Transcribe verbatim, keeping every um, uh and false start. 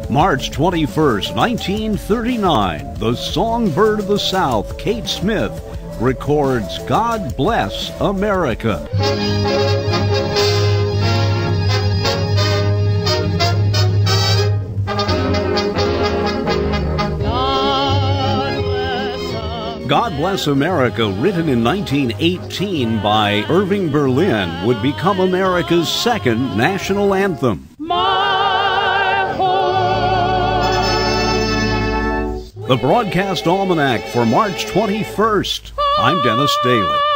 March twenty-first, nineteen thirty-nine, the songbird of the South, Kate Smith, records God Bless America. God Bless America, written in nineteen eighteen by Irving Berlin, would become America's second national anthem. My horse. The Broadcast Almanac for March twenty-first. I'm Dennis Daly.